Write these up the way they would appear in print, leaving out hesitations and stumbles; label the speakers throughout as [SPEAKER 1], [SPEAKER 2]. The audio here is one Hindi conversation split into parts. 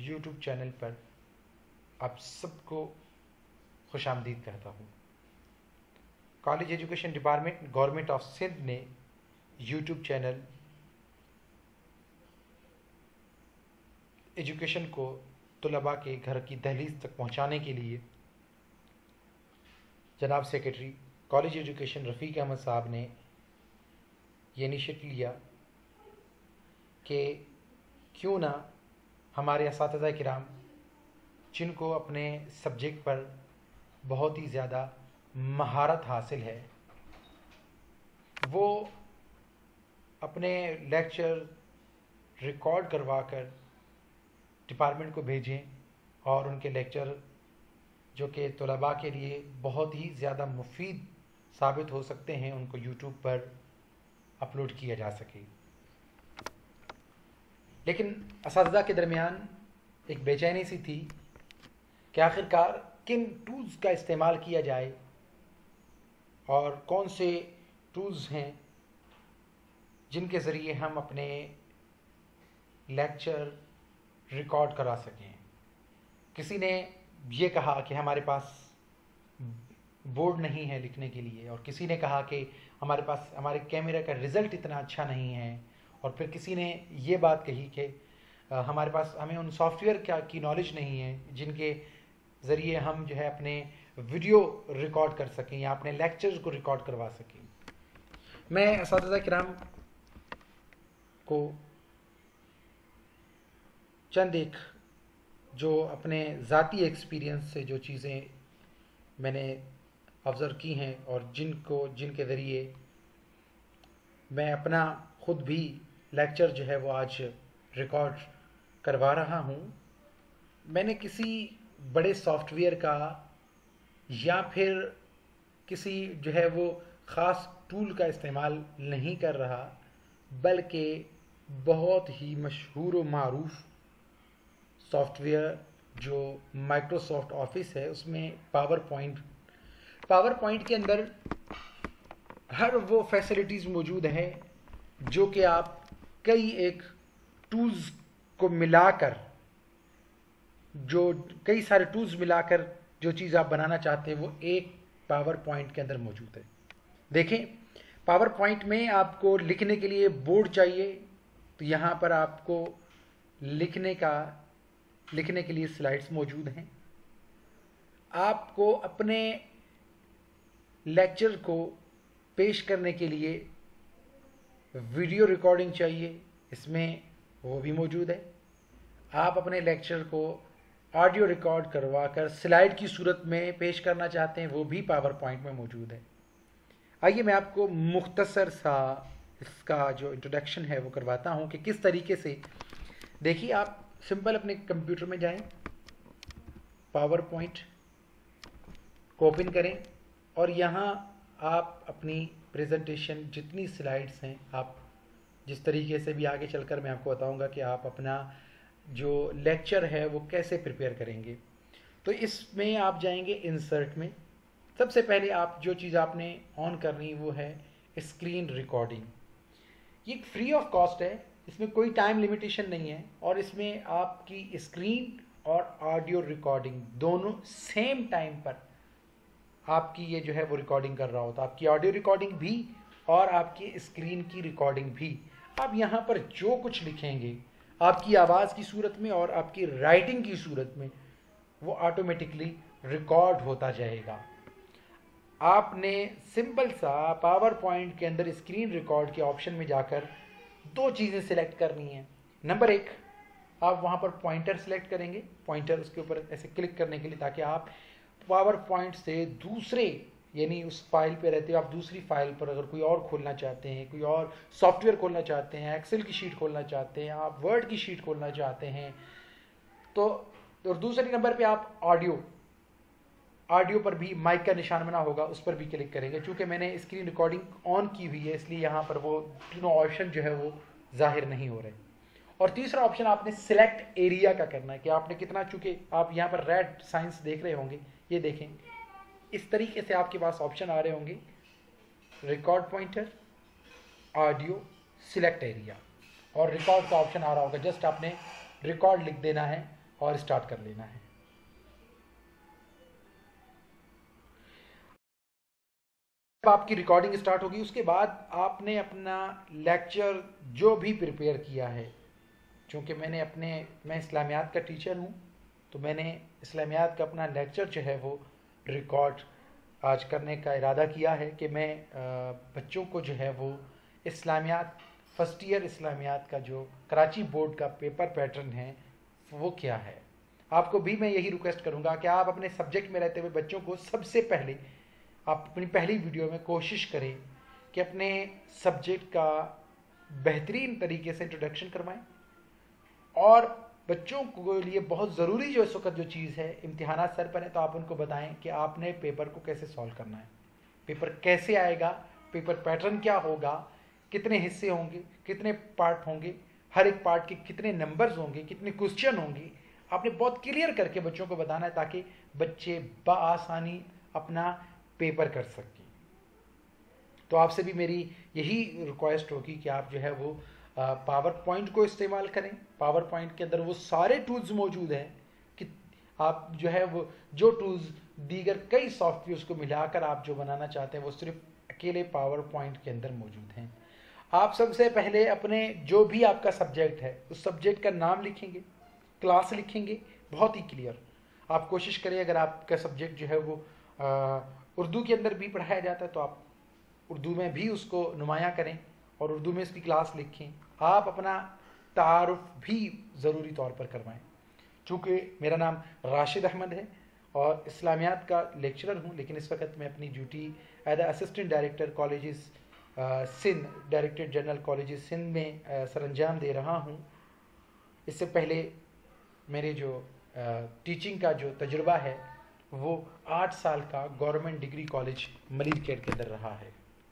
[SPEAKER 1] यूट्यूब चैनल पर आप सबको खुशामदीद कहता हूँ। College education department government of Sindh ने यूट्यूब चैनल एजुकेशन को तलबा के घर की दहलीज तक पहुँचाने के लिए जनाब secretary college education Rafiq Ahmad साहब ने ये इनिशिएटिव लिया कि क्यों ना हमारे असातिज़ा किराम जिनको अपने सब्जेक्ट पर बहुत ही ज़्यादा महारत हासिल है, वो अपने लेक्चर रिकॉर्ड करवा कर डिपार्टमेंट को भेजें और उनके लेक्चर जो कि तलबा के लिए बहुत ही ज़्यादा मुफीद साबित हो सकते हैं, उनको यूट्यूब पर अपलोड किया जा सके। लेकिन असातिज़ा के दरमियान एक बेचैनी सी थी कि आखिरकार किन टूल्स का इस्तेमाल किया जाए और कौन से टूल्स हैं जिनके ज़रिए हम अपने लेक्चर रिकॉर्ड करा सकें। किसी ने ये कहा कि हमारे पास बोर्ड नहीं है लिखने के लिए, और किसी ने कहा कि हमारे पास हमारे कैमरे का रिज़ल्ट इतना अच्छा नहीं है, और फिर किसी ने ये बात कही कि हमारे पास हमें उन सॉफ्टवेयर की नॉलेज नहीं है जिनके ज़रिए हम जो है अपने वीडियो रिकॉर्ड कर सकें या अपने लेक्चर्स को रिकॉर्ड करवा सकें। मैं असातिज़ा किराम को चंद एक जो अपने ज़ाती एक्सपीरियंस से जो चीज़ें मैंने ऑब्ज़र्व की हैं और जिनके ज़रिए मैं अपना ख़ुद भी लेक्चर जो है वो आज रिकॉर्ड करवा रहा हूँ, मैंने किसी बड़े सॉफ्टवेयर का या फिर किसी जो है वो ख़ास टूल का इस्तेमाल नहीं कर रहा, बल्कि बहुत ही मशहूर व मारूफ सॉफ्टवेयर जो माइक्रोसॉफ्ट ऑफिस है उसमें पावर पॉइंट के अंदर हर वो फैसिलिटीज़ मौजूद है जो कि आप कई एक टूल्स को मिलाकर कई सारे टूल्स मिलाकर जो चीज़ आप बनाना चाहते हैं वो एक पावर पॉइंट के अंदर मौजूद है। देखें, पावर पॉइंट में आपको लिखने के लिए बोर्ड चाहिए, तो यहाँ पर आपको लिखने के लिए स्लाइड्स मौजूद हैं। आपको अपने लेक्चर को पेश करने के लिए वीडियो रिकॉर्डिंग चाहिए, इसमें वो भी मौजूद है। आप अपने लेक्चर को ऑडियो रिकॉर्ड करवा कर स्लाइड की सूरत में पेश करना चाहते हैं, वो भी पावर पॉइंट में मौजूद है। आइए मैं आपको मुख्तसर सा इसका जो इंट्रोडक्शन है वो करवाता हूँ कि किस तरीके से। देखिए, आप सिंपल अपने कंप्यूटर में जाएं, पावर पॉइंट को ओपन करें और यहाँ आप अपनी प्रेजेंटेशन जितनी स्लाइड्स हैं, आप जिस तरीके से भी आगे चलकर मैं आपको बताऊंगा कि आप अपना जो लेक्चर है वो कैसे प्रिपेयर करेंगे। तो इसमें आप जाएंगे इंसर्ट में। सबसे पहले आप जो चीज़ आपने ऑन करनी वो है स्क्रीन रिकॉर्डिंग। ये फ्री ऑफ कॉस्ट है, इसमें कोई टाइम लिमिटेशन नहीं है, और इसमें आपकी स्क्रीन और ऑडियो रिकॉर्डिंग दोनों सेम टाइम पर आपकी ये जो है वो रिकॉर्डिंग कर रहा होता है। आपकी ऑडियो रिकॉर्डिंग भी और आपकी स्क्रीन की रिकॉर्डिंग भी। आप यहाँ पर जो कुछ लिखेंगे आपकी आवाज़ की सूरत में और आपकी राइटिंग की सूरत में वो ऑटोमेटिकली रिकॉर्ड होता जाएगा। आपने सिंपल सा पावर पॉइंट के अंदर स्क्रीन रिकॉर्ड के ऑप्शन में जाकर दो चीज़ें सिलेक्ट करनी है। नंबर एक, आप वहाँ पर पॉइंटर सिलेक्ट करेंगे, पॉइंटर उसके ऊपर ऐसे क्लिक करने के लिए, ताकि आप पावर पॉइंट से दूसरे यानी उस फाइल पे रहते हो, आप दूसरी फाइल पर अगर कोई और खोलना चाहते हैं, कोई और सॉफ्टवेयर खोलना चाहते हैं, एक्सेल की शीट खोलना चाहते हैं, आप वर्ड की शीट खोलना चाहते हैं, तो और दूसरे नंबर पे आप ऑडियो पर भी माइक का निशान बना होगा, उस पर भी क्लिक करेंगे। चूँकि मैंने स्क्रीन रिकॉर्डिंग ऑन की हुई है इसलिए यहाँ पर वो तीनों ऑप्शन जो है वो जाहिर नहीं हो रहे। और तीसरा ऑप्शन आपने सिलेक्ट एरिया का करना है कि आपने कितना, चूँकि आप यहाँ पर रेड साइंस देख रहे होंगे, ये देखें इस तरीके से आपके पास ऑप्शन आ रहे होंगे, record pointer, audio, select area, और रिकॉर्ड का ऑप्शन आ रहा होगा। जस्ट आपने रिकॉर्ड लिख देना है और स्टार्ट कर लेना है। जब आपकी रिकॉर्डिंग स्टार्ट होगी उसके बाद आपने अपना लेक्चर जो भी प्रिपेयर किया है, चूँकि मैं इस्लामियात का टीचर हूँ, तो मैंने इस्लामियात का अपना लेक्चर जो है वो रिकॉर्ड आज करने का इरादा किया है कि मैं बच्चों को जो है वो इस्लामियात फर्स्ट ईयर इस्लामियात का जो कराची बोर्ड का पेपर पैटर्न है वो क्या है। आपको भी मैं यही रिक्वेस्ट करूँगा कि आप अपने सब्जेक्ट में रहते हुए बच्चों को सबसे पहले आप अपनी पहली वीडियो में कोशिश करें कि अपने सब्जेक्ट का बेहतरीन तरीके से इंट्रोडक्शन करवाएं, और बच्चों के लिए बहुत ज़रूरी जो इस वक्त जो चीज़ है, इम्तिहानात सर पर है तो आप उनको बताएं कि आपने पेपर को कैसे सॉल्व करना है, पेपर कैसे आएगा, पेपर पैटर्न क्या होगा, कितने हिस्से होंगे, कितने पार्ट होंगे, हर एक पार्ट के कितने नंबर्स होंगे, कितने क्वेश्चन होंगे, आपने बहुत क्लियर करके बच्चों को बताना है ताकि बच्चे बआसानी अपना पेपर कर सकें। तो आपसे भी मेरी यही रिक्वेस्ट होगी कि आप जो है वो पावर पॉइंट को इस्तेमाल करें। पावर पॉइंट के अंदर वो सारे टूल्स मौजूद हैं कि आप जो है वो जो टूल्स दीगर कई सॉफ्टवेयर्स को मिलाकर आप जो बनाना चाहते हैं वो सिर्फ अकेले पावर पॉइंट के अंदर मौजूद हैं। आप सबसे पहले अपने जो भी आपका सब्जेक्ट है उस सब्जेक्ट का नाम लिखेंगे, क्लास लिखेंगे, बहुत ही क्लियर। आप कोशिश करें अगर आपका सब्जेक्ट जो है वो उर्दू के अंदर भी पढ़ाया जाता है तो आप उर्दू में भी उसको नुमायाँ करें और उर्दू में इसकी क्लास लिखें। आप अपना तारुफ भी ज़रूरी तौर पर करवाएं। चूँकि मेरा नाम राशिद अहमद है और इस्लामियात का लेक्चरर हूँ, लेकिन इस वक्त मैं अपनी duty as assistant director colleges Sindh, director general colleges Sindh में सरअंजाम दे रहा हूँ। इससे पहले मेरे जो टीचिंग का जो तजुर्बा है वो 8 साल का गवर्नमेंट डिग्री कॉलेज मलिकगढ़ के अंदर रहा है।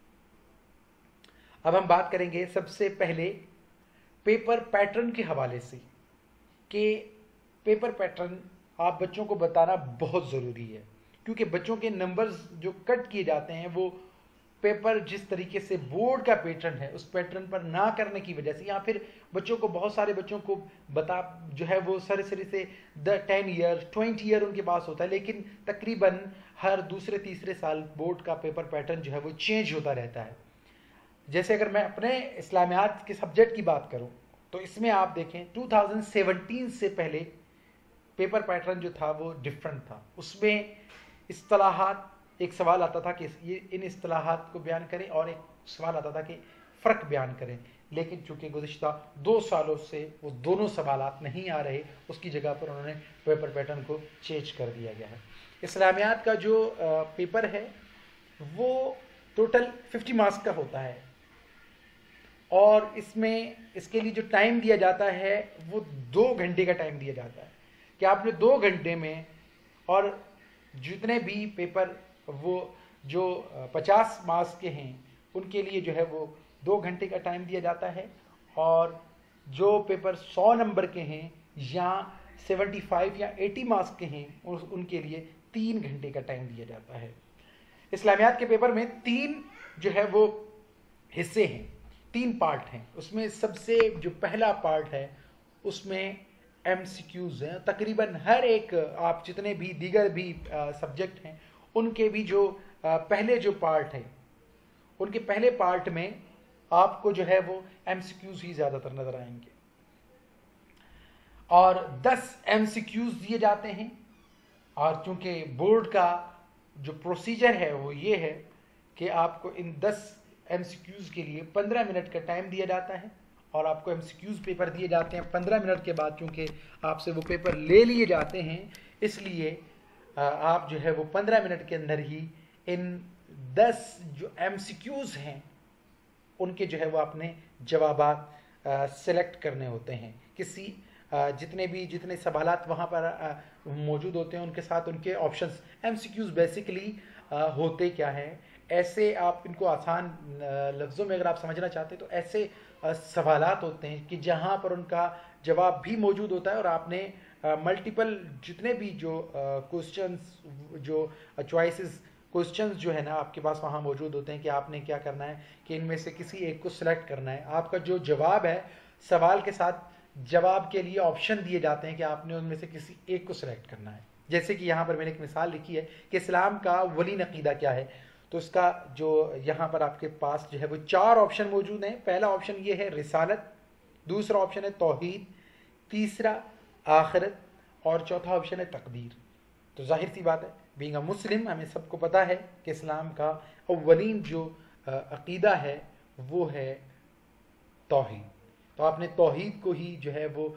[SPEAKER 1] अब हम बात करेंगे सबसे पहले पेपर पैटर्न के हवाले से कि पेपर पैटर्न आप बच्चों को बताना बहुत ज़रूरी है, क्योंकि बच्चों के नंबर्स जो कट किए जाते हैं वो पेपर जिस तरीके से बोर्ड का पैटर्न है उस पैटर्न पर ना करने की वजह से, या फिर बच्चों को बहुत सारे बच्चों को बता जो है वो सर से 10 ईयर 20 ईयर उनके पास होता है, लेकिन तकरीबन हर दूसरे तीसरे साल बोर्ड का पेपर पैटर्न जो है वो चेंज होता रहता है। जैसे अगर मैं अपने इस्लामियात के सब्जेक्ट की बात करूं तो इसमें आप देखें 2017 से पहले पेपर पैटर्न जो था वो डिफरेंट था। उसमें इस्तिलाहात, एक सवाल आता था कि ये इन इस्तिलाहात को बयान करें और एक सवाल आता था कि फ़र्क बयान करें, लेकिन चूंकि गुज़िश्ता 2 सालों से वो दोनों सवालात नहीं आ रहे, उसकी जगह पर उन्होंने पेपर पैटर्न को चेंज कर दिया गया है। इस्लामियात का जो पेपर है वो टोटल 50 मार्क्स का होता है और इसमें इसके लिए जो टाइम दिया जाता है वो 2 घंटे का टाइम दिया जाता है कि आपने 2 घंटे में, और जितने भी पेपर वो जो 50 मार्क्स के हैं उनके लिए जो है वो 2 घंटे का टाइम दिया जाता है, और जो पेपर 100 नंबर के हैं या 75 या 80 मार्क्स के हैं उनके लिए 3 घंटे का टाइम दिया जाता है। इस्लामियात के पेपर में 3 जो है वो हिस्से हैं, 3 पार्ट हैं। उसमें सबसे जो पहला पार्ट है उसमें MCQs हैं। तकरीबन हर एक आप जितने भी दीगर भी सब्जेक्ट हैं उनके भी जो पहले जो पार्ट है उनके पहले पार्ट में आपको जो है वो MCQs ही ज़्यादातर नज़र आएंगे, और 10 MCQs दिए जाते हैं। और चूँकि बोर्ड का जो प्रोसीजर है वो ये है कि आपको इन 10 MCQs के लिए 15 मिनट का टाइम दिया जाता है और आपको MCQs पेपर दिए जाते हैं 15 मिनट के बाद। चूँकि आपसे वो पेपर ले लिए जाते हैं इसलिए आप जो है वो 15 मिनट के अंदर ही इन 10 जो MCQs हैं उनके जो है वो आपने जवाबात सेलेक्ट करने होते हैं। जितने सवालात वहाँ पर मौजूद होते हैं उनके साथ उनके ऑप्शंस। MCQs बेसिकली होते क्या हैं, ऐसे आप इनको आसान लफ्ज़ों में अगर आप समझना चाहते हैं तो ऐसे सवालात होते हैं कि जहाँ पर उनका जवाब भी मौजूद होता है और आपने मल्टीपल जितने भी जो क्वेश्चंस जो चॉइसेस क्वेश्चंस जो है ना आपके पास वहाँ मौजूद होते हैं कि आपने क्या करना है कि इनमें से किसी एक को सिलेक्ट करना है। आपका जो जवाब है सवाल के साथ जवाब के लिए ऑप्शन दिए जाते हैं कि आपने उनमें से किसी एक को सिलेक्ट करना है। जैसे कि यहाँ पर मैंने एक मिसाल लिखी है कि इस्लाम का वलीन अकीदा क्या है, तो उसका जो यहाँ पर आपके पास जो है वो 4 ऑप्शन मौजूद हैं। पहला ऑप्शन ये है रिसालत, दूसरा ऑप्शन है तौहीद, तीसरा आखिरत और चौथा ऑप्शन है तकदीर। तो जाहिर सी बात है, बीइंग अ मुस्लिम हमें सबको पता है कि इस्लाम का अव्वलीन जो अकीदा है वो है तौहीद। तो आपने तौहीद को ही जो है वो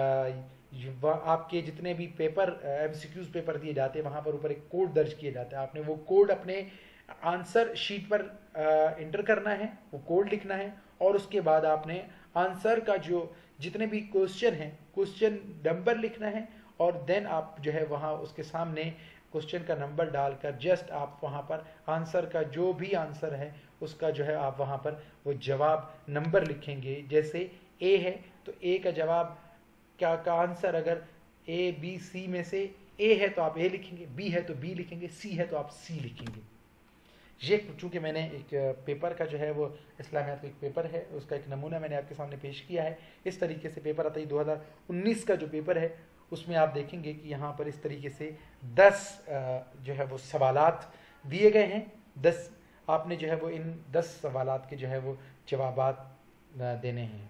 [SPEAKER 1] आपके जितने भी पेपर MCQs पेपर दिए जाते हैं वहाँ पर ऊपर एक कोड दर्ज किया जाता है। आपने वो कोड अपने आंसर शीट पर इंटर करना है, वो कोड लिखना है और उसके बाद आपने आंसर का जो जितने भी क्वेश्चन हैं क्वेश्चन नंबर लिखना है और देन आप जो है वहाँ उसके सामने क्वेश्चन का नंबर डालकर जस्ट आप वहाँ पर आंसर का जो भी आंसर है उसका जो है आप वहाँ पर वो जवाब नंबर लिखेंगे। जैसे ए है तो ए का जवाब का आंसर अगर ABC में से ए है तो आप ए लिखेंगे, बी है तो बी लिखेंगे, सी है तो आप सी लिखेंगे। ये चूंकि मैंने एक पेपर का जो है वो इस्लामियात का एक पेपर है उसका एक नमूना मैंने आपके सामने पेश किया है। इस तरीके से पेपर आता है 2019 का जो पेपर है उसमें आप देखेंगे कि यहाँ पर इस तरीके से 10 जो है वो सवालात दिए गए हैं। 10 आपने जो है वो इन 10 सवालात के जो है वो जवाबात देने हैं।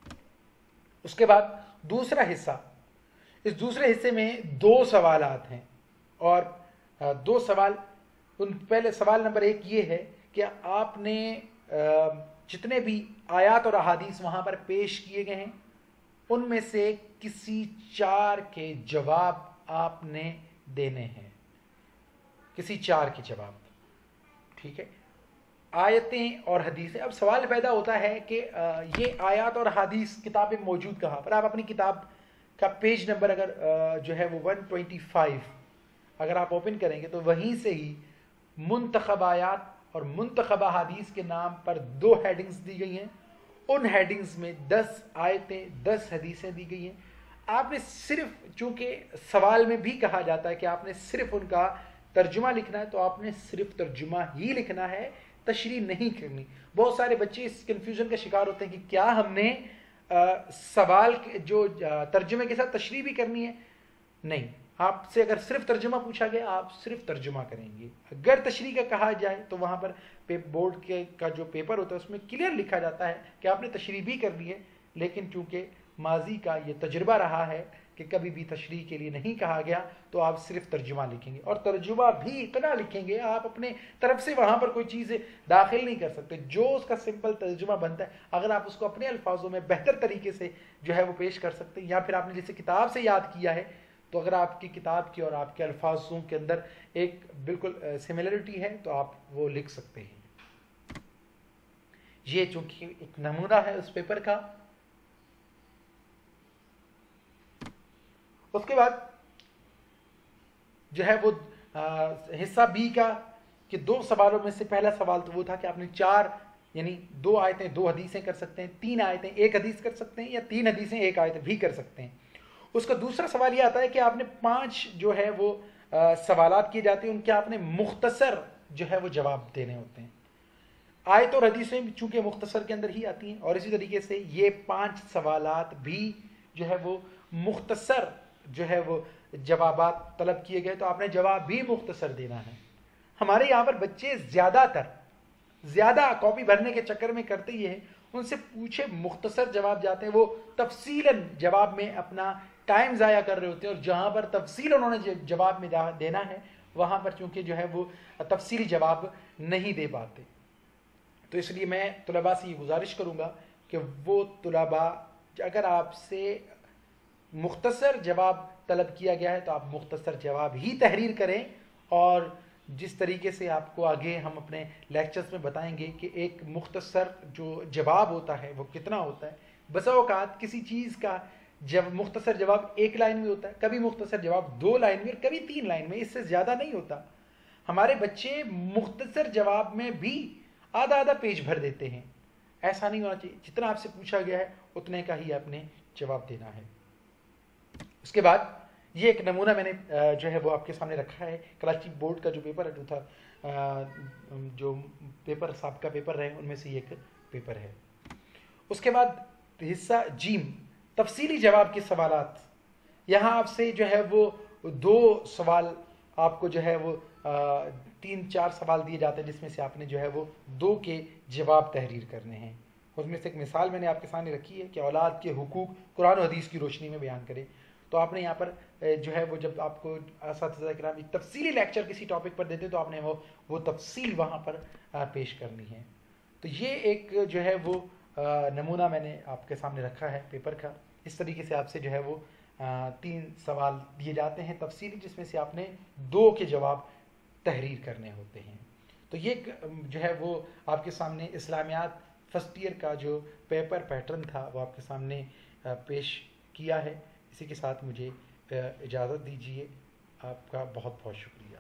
[SPEAKER 1] उसके बाद दूसरा हिस्सा, इस दूसरे हिस्से में 2 सवालात हैं और 2 सवाल। पहले सवाल नंबर 1 ये है कि आपने जितने भी आयात और अहादीस वहाँ पर पेश किए गए हैं उनमें से किसी 4 के जवाब आपने देने हैं, किसी 4 के जवाब। ठीक है, आयतें और हदीसें। अब सवाल पैदा होता है कि ये आयत और हदीस किताबें मौजूद कहाँ पर। आप अपनी किताब का पेज नंबर अगर जो है वो 125 अगर आप ओपन करेंगे तो वहीं से ही मुंतखब आयात और मुंतखब हदीस के नाम पर 2 हेडिंग्स दी गई हैं। उन हेडिंग्स में 10 आयतें 10 हदीसें दी गई हैं। आपने सिर्फ, चूंकि सवाल में भी कहा जाता है कि आपने सिर्फ उनका तर्जुमा लिखना है, तो आपने सिर्फ तर्जुमा ही लिखना है, तशरीह नहीं करनी। बहुत सारे बच्चे इस कंफ्यूजन का शिकार होते हैं कि क्या हमने सवाल जो तर्जुमे के साथ तशरीह भी करनी है। नहीं, आपसे अगर सिर्फ तर्जुमा पूछा गया आप सिर्फ तर्जुमा करेंगे। अगर तशरीह का कहा जाए तो वहाँ पर बोर्ड का जो पेपर होता है उसमें क्लियर लिखा जाता है कि आपने तशरीह भी करनी है। लेकिन चूंकि माजी का ये तजुर्बा रहा है कि कभी भी तशरीह के लिए नहीं कहा गया तो आप सिर्फ तर्जुमा लिखेंगे और तर्जुमा भी इतना लिखेंगे आप अपने तरफ से वहाँ पर कोई चीज़ दाखिल नहीं कर सकते। जो उसका सिंपल तर्जुमा बनता है अगर आप उसको अपने अल्फाजों में बेहतर तरीके से जो है वो पेश कर सकते हैं, या फिर आपने जैसे किताब से याद किया है तो अगर आपकी किताब की और आपके अल्फाजों के अंदर एक बिल्कुल सिमिलरिटी है तो आप वो लिख सकते हैं। ये चूंकि एक नमूना है उस पेपर का। उसके बाद जो है वो हिस्सा बी का कि 2 सवालों में से पहला सवाल तो वो था कि आपने 4 यानी 2 आयतें 2 हदीसें कर सकते हैं, 3 आयतें 1 हदीस कर सकते हैं, या 3 हदीसें 1 आयत भी कर सकते हैं। उसका दूसरा सवाल ये आता है कि आपने 5 जो है वो सवालात किए जाते हैं, उनके आपने मुख्तसर जो है वो जवाब देने होते हैं। आयत और हदीसें चूंकि मुख्तसर के अंदर ही आती हैं और इसी तरीके से ये 5 सवालात भी जो है वो मुख्तसर जो है वो जवाबात तलब किए गए, तो आपने जवाब भी मुख्तसर देना है। हमारे यहाँ पर बच्चे ज़्यादा कॉपी भरने के चक्कर में करते ये हैं, उनसे पूछे मुख्तसर जवाब जाते हैं, वो तफसीलन जवाब में अपना टाइम ज़ाया कर रहे होते हैं और जहाँ पर तफसील उन्होंने जवाब में देना है वहाँ पर चूँकि जो है वो तफसीली जवाब नहीं दे पाते। तो इसलिए मैं तुलबा से ये गुजारिश करूँगा कि वो तुलबा अगर आपसे मुख्तसर जवाब तलब किया गया है तो आप मुख्तसर जवाब ही तहरीर करें। और जिस तरीके से आपको आगे हम अपने लेक्चर्स में बताएंगे कि एक मुख्तसर जो जवाब होता है वो कितना होता है। बसा औकात किसी चीज़ का जब मुख्तसर जवाब 1 लाइन में होता है, कभी मुख्तसर जवाब 2 लाइन में और कभी 3 लाइन में, इससे ज़्यादा नहीं होता। हमारे बच्चे मुख्तसर जवाब में भी आधा पेज भर देते हैं। ऐसा नहीं होना चाहिए, जितना आपसे पूछा गया है उतने का ही आपने जवाब देना है। उसके बाद ये एक नमूना मैंने जो है वो आपके सामने रखा है। कराची बोर्ड का जो पेपर है जो था जो पेपर साबिका पेपर रहे उनमें से एक पेपर है। उसके बाद हिस्सा जीम, तफसीली जवाब के सवालात। यहाँ आपसे जो है वो 2 सवाल आपको जो है वो 3-4 सवाल दिए जाते हैं, जिसमें से आपने जो है वो 2 के जवाब तहरीर करने हैं। उसमें से एक मिसाल मैंने आपके सामने रखी है कि औलाद के हुकूक कुरान और हदीस की रोशनी में बयान करें। तो आपने यहाँ पर जो है वो जब आपको असातिज़ा किराम एक तफसीली लेक्चर किसी टॉपिक पर देते हैं तो आपने वो तफसील वहाँ पर पेश करनी है। तो ये एक जो है वो नमूना मैंने आपके सामने रखा है पेपर का। इस तरीके से आपसे जो है वो 3 सवाल दिए जाते हैं तफसीली, जिसमें से आपने 2 के जवाब तहरीर करने होते हैं। तो ये जो है वो आपके सामने इस्लामियात फर्स्ट ईयर का जो पेपर पैटर्न था वो आपके सामने पेश किया है। इसी के साथ मुझे इजाज़त दीजिए। आपका बहुत बहुत शुक्रिया।